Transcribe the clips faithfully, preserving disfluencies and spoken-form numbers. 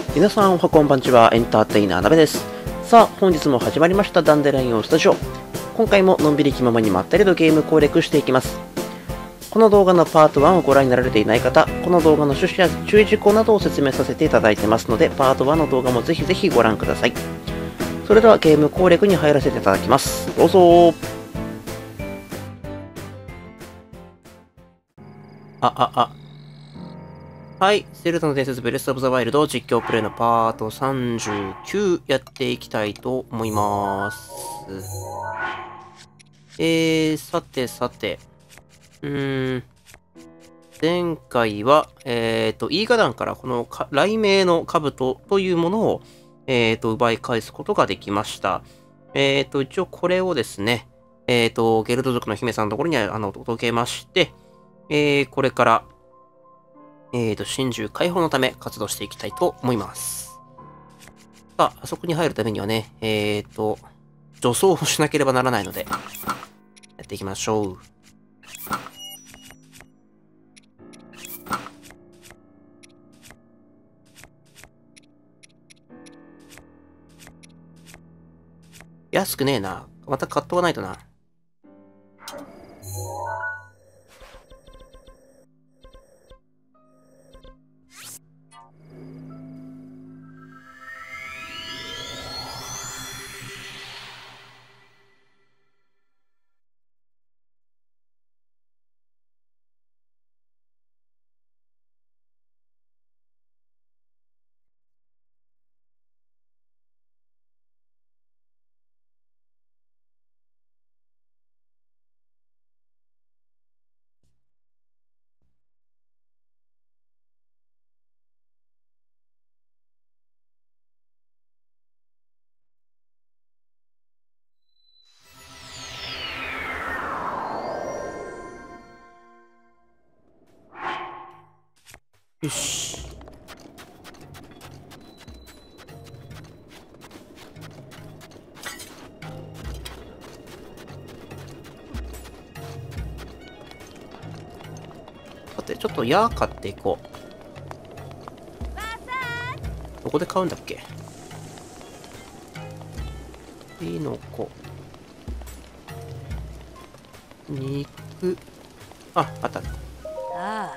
皆さんおはこんばんちは、エンターテイナーなべです。さあ、本日も始まりましたダンデラインオンスタジオ。今回ものんびり気ままにまったりとゲーム攻略していきます。この動画のパートワンをご覧になられていない方、この動画の趣旨や注意事項などを説明させていただいてますので、パートワンの動画もぜひぜひご覧ください。それではゲーム攻略に入らせていただきます。どうぞ。あ、あ、あ。はい。ゼルダの伝説ブレスオブザワイルド実況プレイのパートさんじゅうきゅうやっていきたいと思います。えー、さてさて。うーん。前回は、えっと、イーガダンからこの雷鳴の兜というものを、えっと、奪い返すことができました。えっと、一応これをですね、えっと、ゲルド族の姫さんのところにあの届けまして、えー、これから、えっと、真珠解放のため活動していきたいと思います。さあ、あそこに入るためにはね、えっと、助走をしなければならないので、やっていきましょう。安くねえな。また買っとかないとな。よし。さて、ちょっと矢買っていこう。どこで買うんだっけ？いいのこ。肉。あ、あった。 ああ。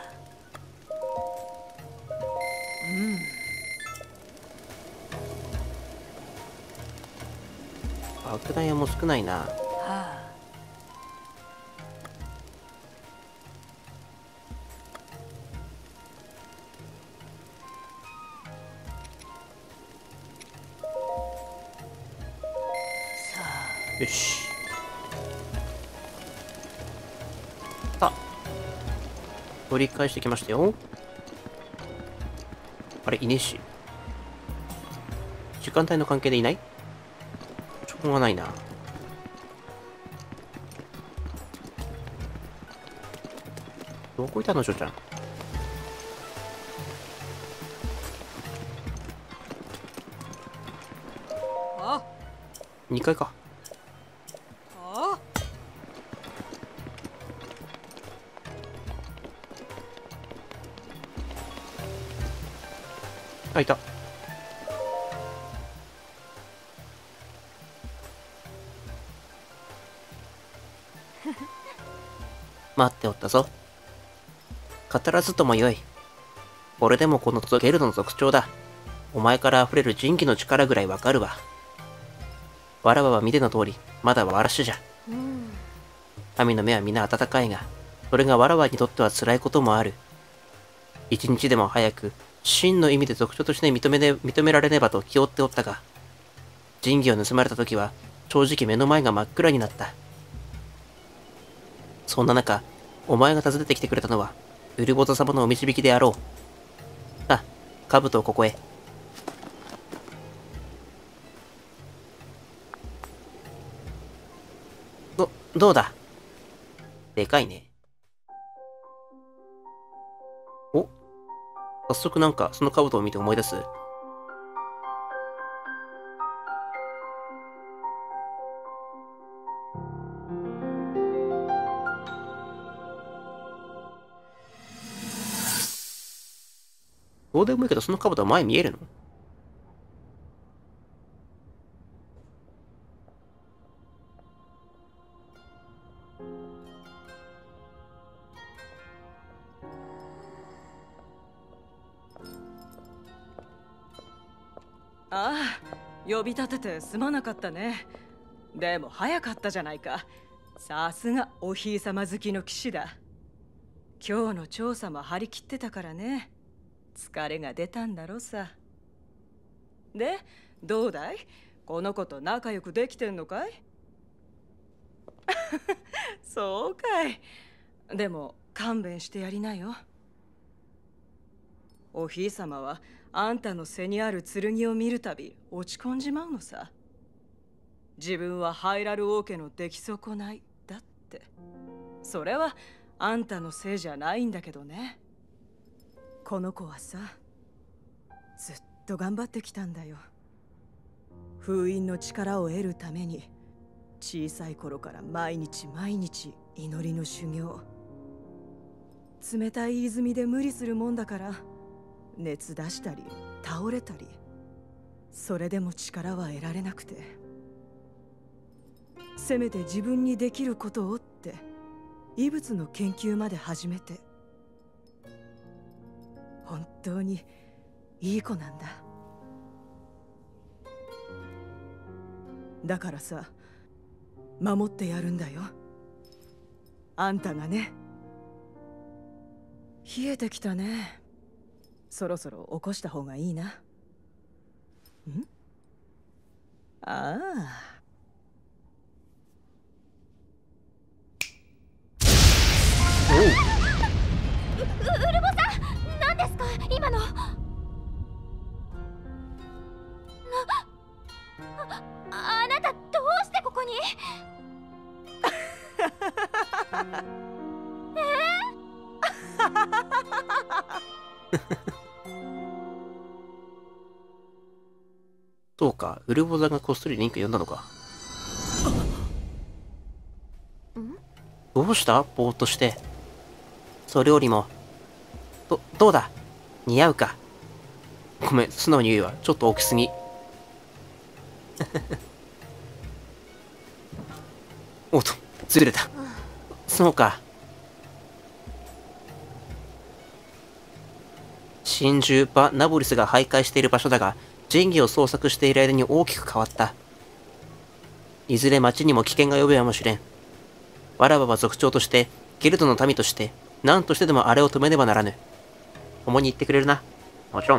うん。 爆弾屋も少ないな。 はあ。 よし。さあ、取り返してきましたよ。あれ、いねえし。時間帯の関係でいない？しょうがないな。どこいたの、しょちゃん。 あにかいか。 あ。 あ、いた。待っておったぞ。語らずともよい。これでもこのゲルドの族長だ。お前から溢れる仁義の力ぐらいわかるわ。わらわは見ての通り、まだわらしじゃ。 うん。 神の目は皆温かいが、それがわらわにとっては辛いこともある。一日でも早く、真の意味で族長として認めね認められねばと気負っておったが、仁義を盗まれた時は、正直目の前が真っ暗になった。そんな中、お前が訪ねてきてくれたのは、ウルボザ様のお導きであろう。あ、兜をここへ。ど、どうだ？でかいね。お、早速なんか、その兜を見て思い出す？どうでもいいけど、その兜は前見えるの？ ああ、呼び立ててすまなかったね。でも早かったじゃないか。さすがおひいさま好きの騎士だ。今日の調査も張り切ってたからね。疲れが出たんだろさ。で、どうだい？この子と仲良くできてんのかい？そうかい。でも勘弁してやりなよ。おひいさまはあんたの背にある剣を見るたび落ち込んじまうのさ。自分はハイラル王家の出来損ないだって。それはあんたのせいじゃないんだけどね。この子はさ、ずっと頑張ってきたんだよ。封印の力を得るために小さい頃から毎日毎日祈りの修行。冷たい泉で無理するもんだから熱出したり倒れたり、それでも力は得られなくて、せめて自分にできることをって異物の研究まで始めて。本当にいい子なんだ。だからさ、守ってやるんだよ、あんたがね。冷えてきたね。そろそろ起こした方がいいな。ん？ああ。 おう。う、ウルボさん、何ですか今の。あ、あなたどうしてここに？えそうか、ウルボザがこっそりリンク呼んだのか。どうした？ぼーっとして。それよりも、ど、どうだ？似合うか？ごめん、素直に言うわ。ちょっと大きすぎ。おっと、ずれた。そうか。真珠バ・ナボリスが徘徊している場所だが、神器を捜索している間に大きく変わった。いずれ町にも危険が及ぶやもしれん。わらわは族長として、ゲルドの民として、何としてでもあれを止めねばならぬ。共に言ってくれるな。もちろん。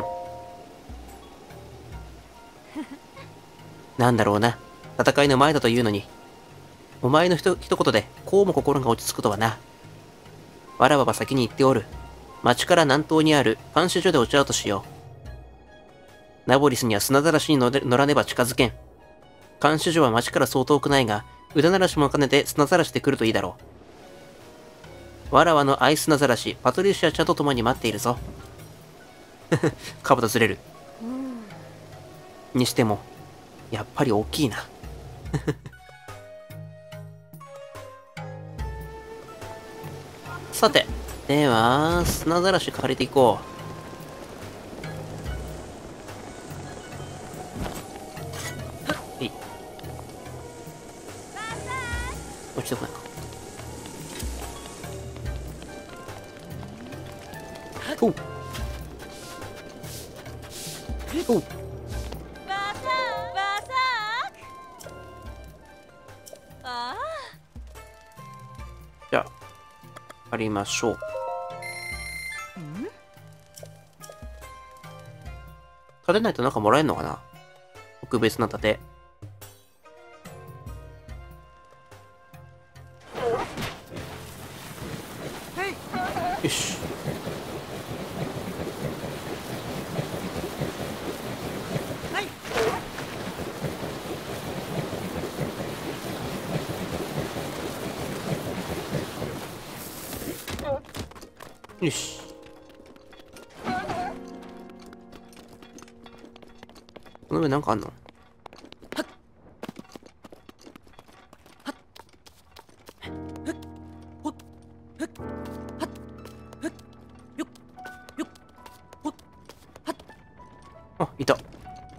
なんだろうな。戦いの前だというのに。お前のひと一言で、こうも心が落ち着くとはな。わらわは先に言っておる。町から南東にある監視所で落ち合うとしよう。ナボリスには砂ざらしに乗れ乗らねば近づけん。監視所は町からそう遠くないが、腕ならしも兼ねて砂ざらしで来るといいだろう。わらわの愛砂ざらし、パトリシアちゃんと共に待っているぞ。かぶとずれる。にしても、やっぱり大きいな。さて、では、砂ざらし借りていこう。えい。落ちてこないか。おう。おう。じゃあ、借りましょう。立てないとなんかもらえるのかな？特別な盾。よし。よし。この上なんかあんの？あ、いた。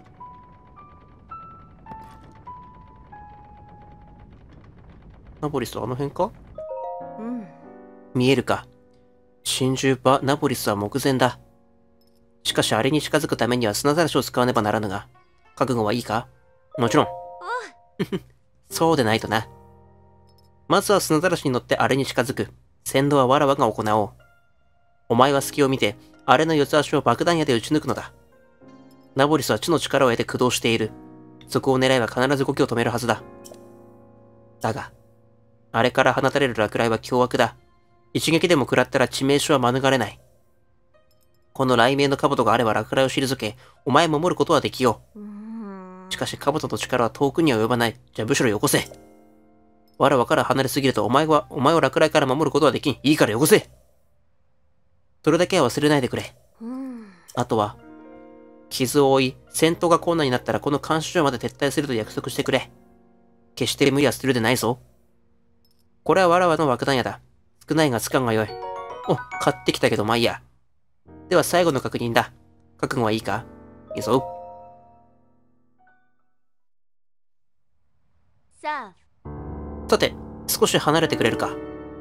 ナボリスはあの辺か？ うん。 見えるか？真珠バ・ナボリスは目前だ。しかしあれに近づくためには砂ざらしを使わねばならぬが、 覚悟はいいか？もちろん。そうでないとな。まずは砂ざらしに乗ってあれに近づく。先導はわらわが行おう。お前は隙を見て、あれの四つ足を爆弾矢で撃ち抜くのだ。ナボリスは地の力を得て駆動している。そこを狙えば必ず動きを止めるはずだ。だが、あれから放たれる落雷は凶悪だ。一撃でも食らったら致命傷は免れない。この雷鳴の兜があれば落雷を退け、お前を守ることはできよう。しかし兜の力は遠くには及ばない。じゃあむしろよこせ。わらわから離れすぎるとお前は、お前を落雷から守ることはできん。いいからよこせ。それだけは忘れないでくれ。あとは、傷を負い、戦闘が困難になったらこの監視所まで撤退すると約束してくれ。決して無理はするでないぞ。これはわらわの爆弾矢だ。少ないがつかんがよい。お、買ってきたけどまあいいや。では最後の確認だ。覚悟はいいか？いいぞ。 さあ。 さて、少し離れてくれるか。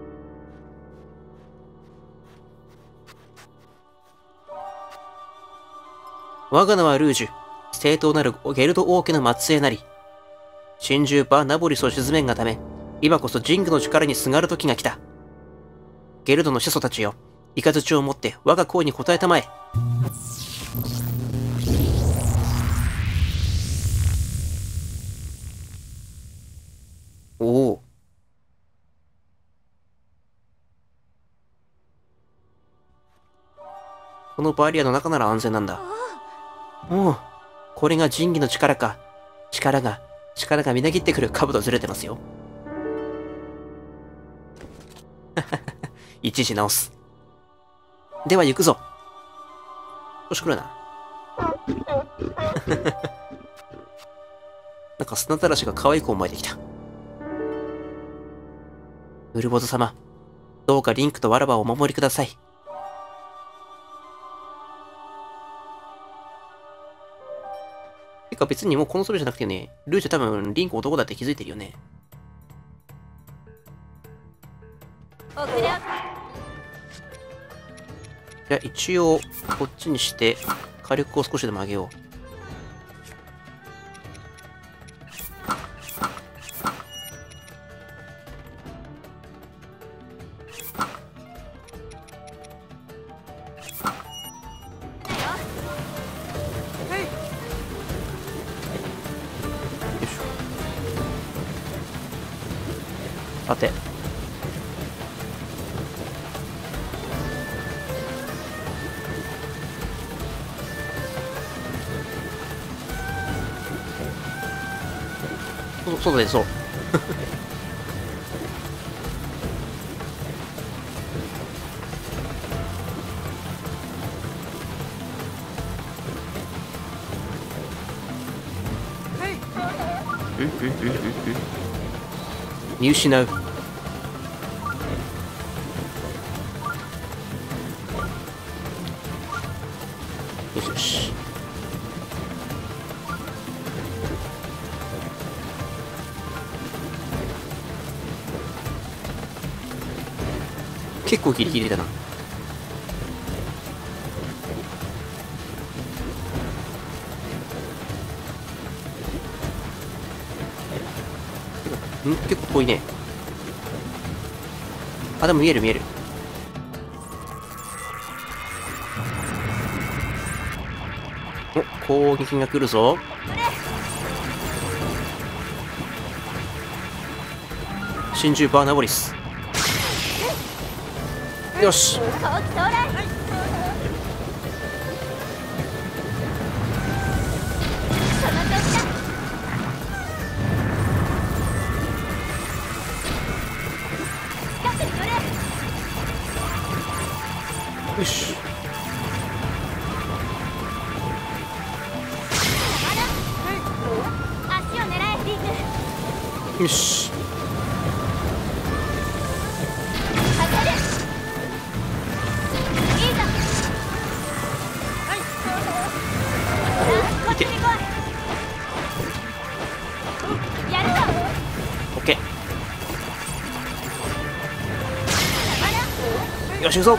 我が名はルージュ。正当なるゲルド王家の末裔なり。神獣バ・ナボリスを鎮めんがため、今こそジングの力にすがる時が来た。ゲルドの始祖たちよ、雷をもって我が声に応えたまえ。おお。このバリアの中なら安全なんだ。おお、これが神器の力か。力が、力がみなぎってくる。兜ずれてますよ。一時直す。では行くぞ。よし来るな。なんか砂たらしが可愛い子を巻いてきた。ウルボゾ様、どうかリンクとワラバをお守りください。てか別にもうこのそれじゃなくてね、ルージュ多分リンク男だって気づいてるよね。 遅れじゃあ一応こっちにして火力を少しでも上げよう。さて。そ、そうでそう。うんうんうんうんうん。見失う。よしよし。結構ギリギリだな。ん結構遠いね。あ、でも見える見える。お、攻撃が来るぞ。真珠バーナボリス。よし。よし。よし。いけ。オッケー。よし行くぞ。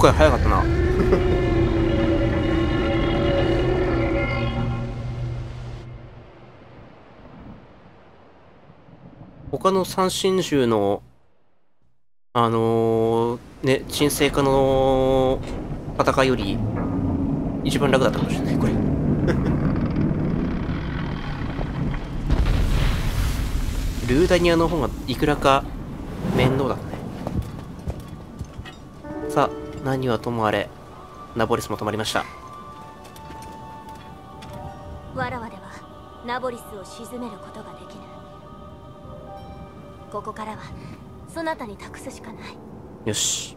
回早かったな。他の三神獣のあのー、ね、沈静化の戦いより一番楽だったかもしれないこれ。ルーダニアの方がいくらか面倒だったね。さあ、何はともあれナボリスも止まりました。 わらわではナボリスを沈めることができぬ。ここからはそなたに託すしかない。 よし。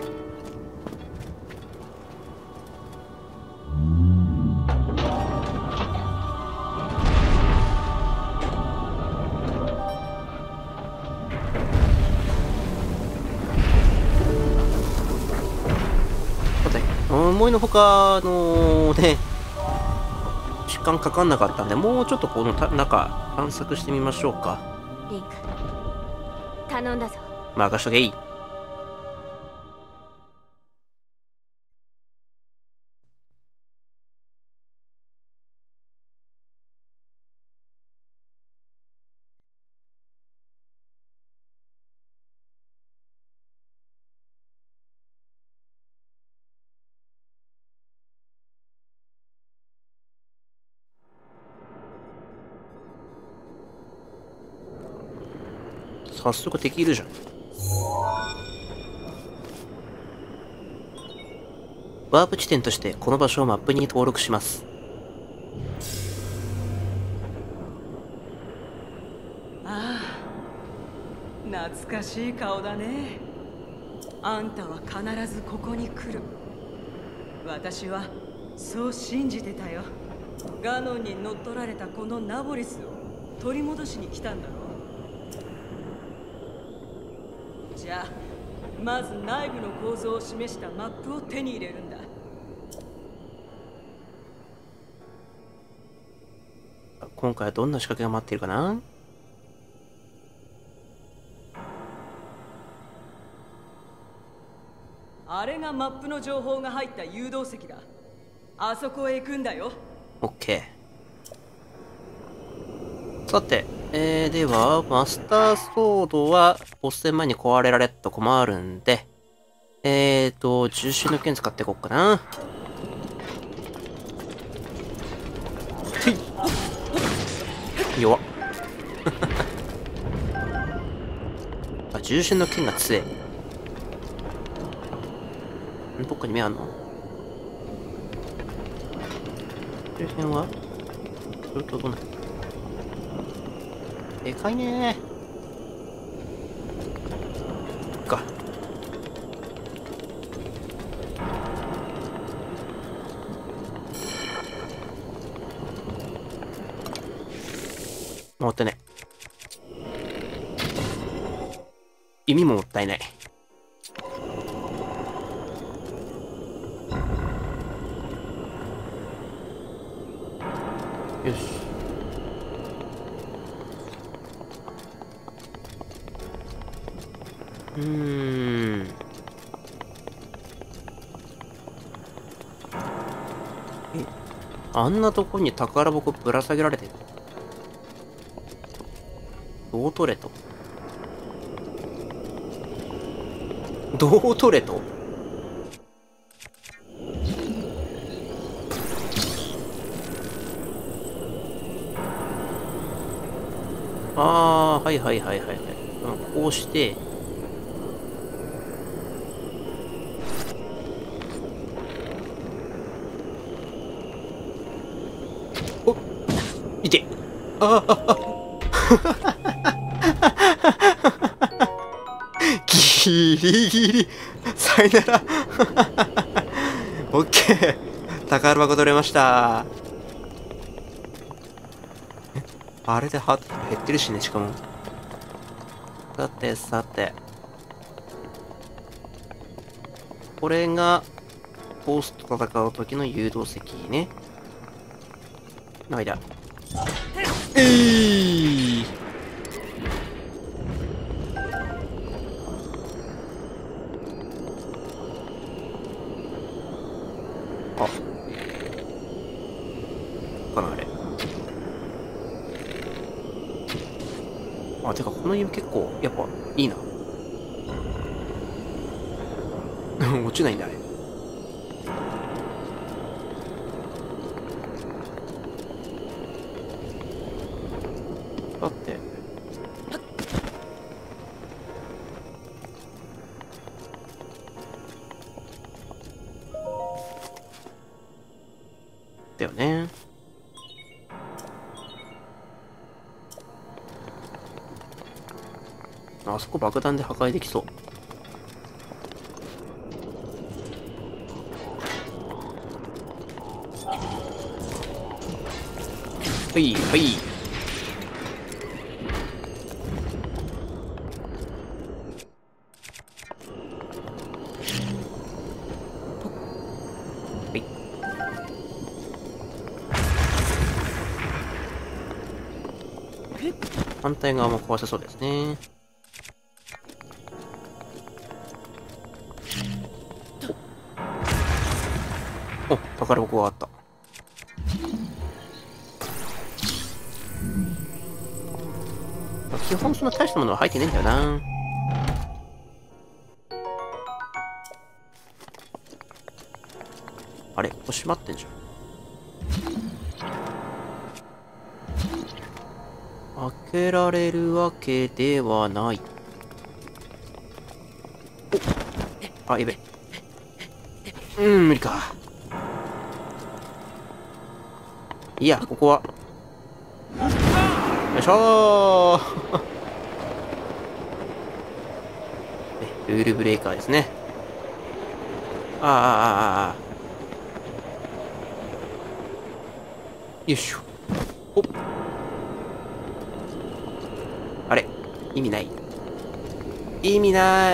さて、思いのほかのね時間かかんなかったんで、もうちょっとこの中探索してみましょうか。 リンク、頼んだぞ。 任しとけい。早速できるじゃん。ワープ地点としてこの場所をマップに登録します。 ああ、懐かしい顔だね。あんたは必ずここに来る。私はそう信じてたよ。ガノンに乗っ取られたこのナボリスを取り戻しに来たんだろう。じゃあまず内部の構造を示したマップを手に入れるんだ。 今回はどんな仕掛けが待っているかな。 あれがマップの情報が入った誘導石だ。あそこへ行くんだよ。 オッケー。さて、えー、ではマスターソードはボス戦前に壊れられると困るんで、えーと重心の剣使っていこうかな。はい弱っ。あ、重心の剣が強い。ん、どっかに目あんの？周辺はそれとどうなる？でかいねー。か。もったいない。意味ももったいない。よし。うーん。え、あんなとこに宝箱ぶら下げられてる。どう取れと。どう取れと。ああ、はいはいはいはいはい。こうして、おっ、いて。ああ、あギリギリ。さよなら。オッケー。宝箱取れました。あれでハート減ってるしね、しかも。さてさて。これが、ボスと戦う時の誘導石ね。間。えい、ーかな、あれ。あ、てかこの弓結構、やっぱ、いいな。落ちないんだ、あれ。だって。だよね。あそこ爆弾で破壊できそう。はいはい。はい。反対側も壊せそうですね。お、宝箱があった。基本そんな大したものは入ってねえんだよな。あれ、ここ閉まってんじゃん。開けられるわけではない。お、あ、やべ。うん、無理か。いや、ここは。よいしょー。ルールブレーカーですね。ああ、ああ、ああ。よいしょ。おっ。あれ、意味ない。意味ない。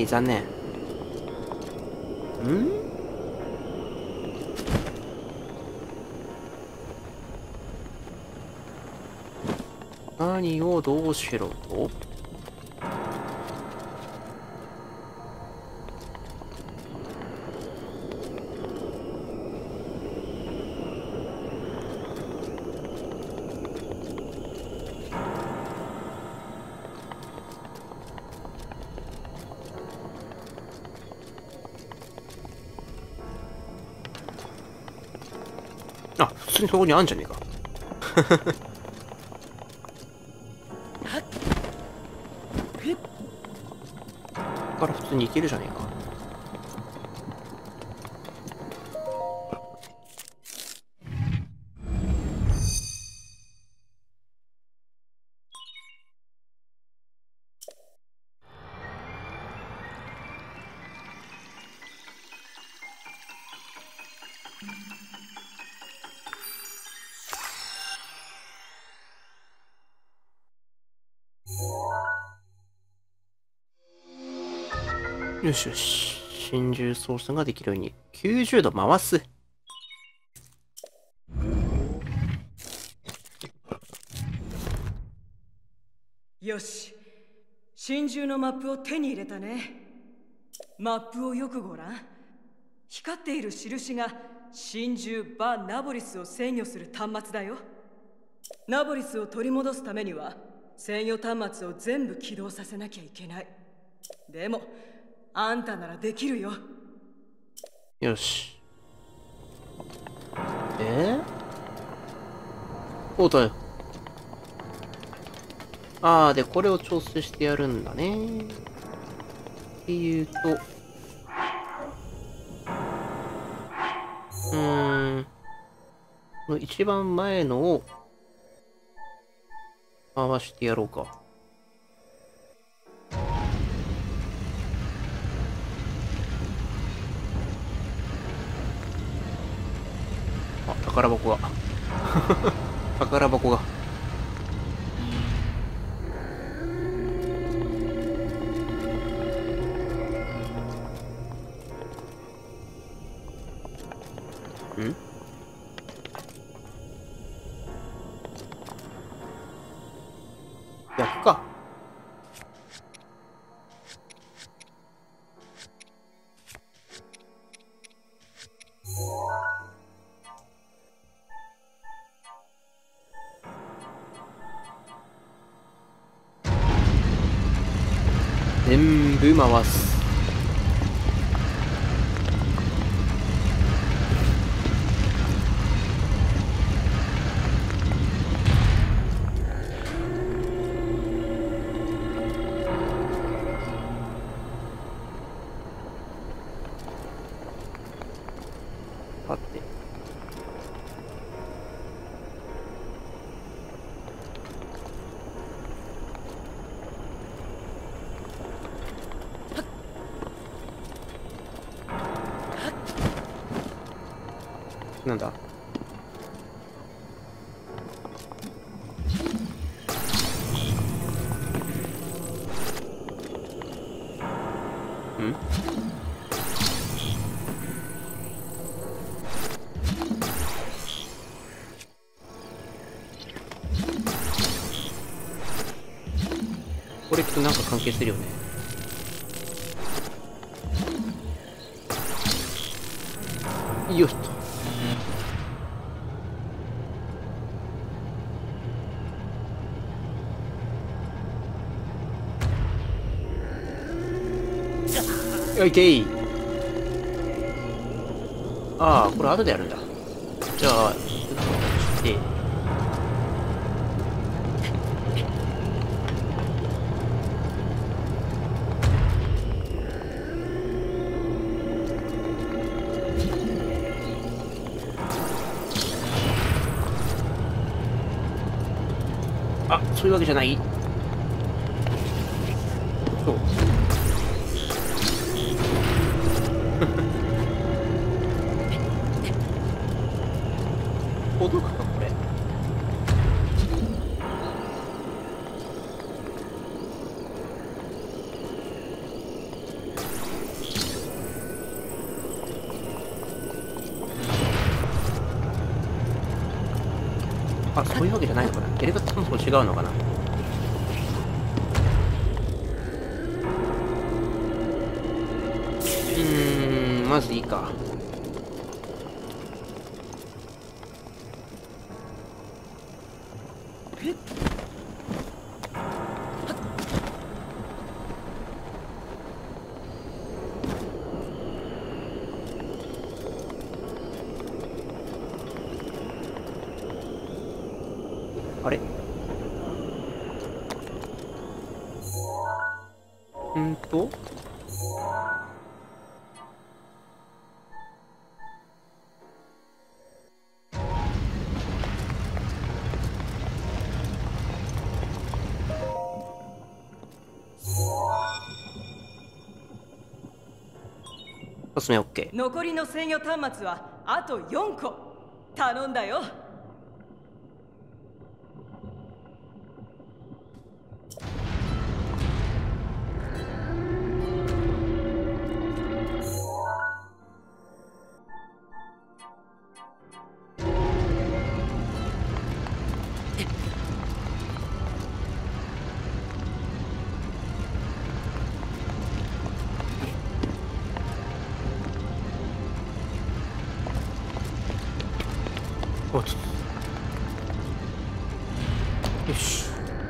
残念。ん何をどうしろと。あ、普通にそこにあんじゃねえか。から普通に行けるじゃねえか。よしよし。真珠操作ができるようにきゅうじゅうど回す。 よし、真珠のマップを手に入れたね。マップをよくご覧。光っている印が真珠バ・ナボリスを制御する端末だよ。ナボリスを取り戻すためには制御端末を全部起動させなきゃいけない。でもあんたならできるよ。 よし。えー、おうだよ。ああ、で、これを調整してやるんだね。っていうと、うーん。この一番前のを回してやろうか。あ、宝箱が。宝箱が。ん逆か。 全部回す。さて。なんだ？ん？これきっとなんか関係するよね。よっと。よいけい。ああ、これ後でやるんだ。じゃあ、ちょっとして。あ、そういうわけじゃない。そう。届くかこれ。あ、そういうわけじゃないのかな。やり方そもそも違うのかな。うーん、まずいいか。あれ？んーと一つ目 OK。 残りの制御端末はあとよんこ。頼んだよ。 おっと。よし。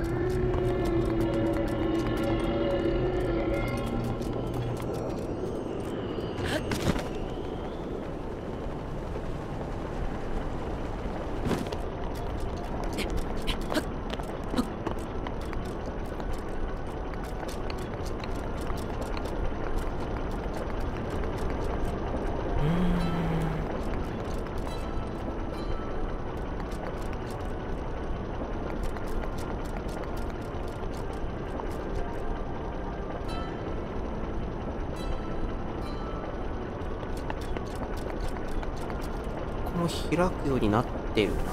も開くようになってるな。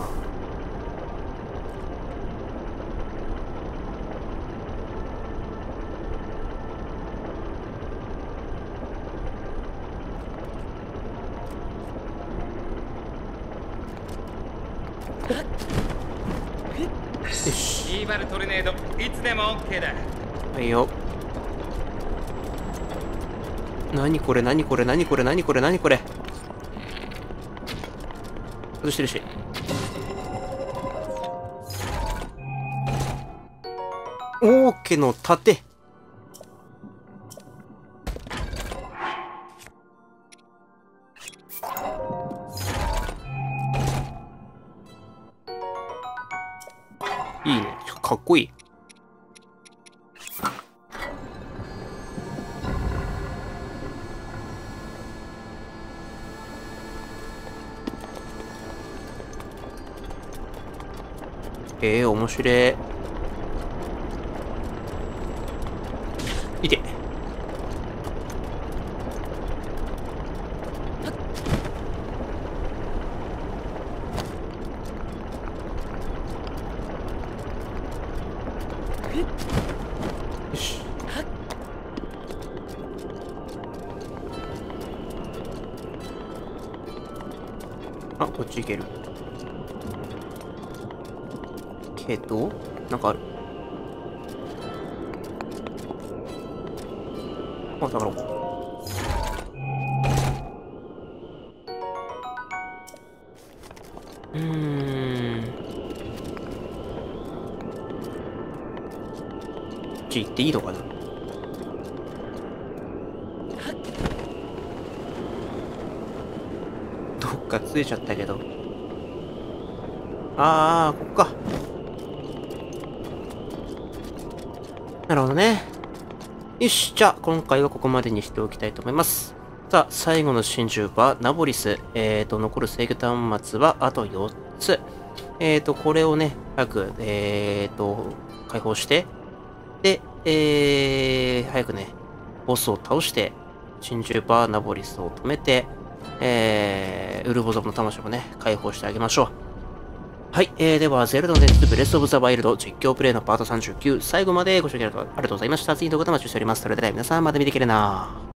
よし。 イーバルトルネードいつでも OK だ。 はいよ。何これ何これ何これ何これ何これ。外してるし。王家の盾。 いいね。かっこいい。ええー、面白い。いて。よし。あ、こっち行ける。けど、なんかある。あ、だから。うーん。こっち行っていいのかな。どっかついちゃったけど。ああ、ここか。なるほどね。よし、じゃあ今回はここまでにしておきたいと思います。さあ、最後の真珠はナボリス。えーと、残る制御端末はあとよっつ。えーと、これをね、早く、えーと、解放して、で、えー、早くね、ボスを倒して、真珠バーナボリスを止めて、えー、ウルボザブの魂もね、解放してあげましょう。はい、えー、では、ゼルダの伝説ブレスオブザワイルド実況プレイのパートさんじゅうきゅう、最後までご視聴ありがとうございました。次の動画でお待ちしております。それでは皆さん、また見てくれな。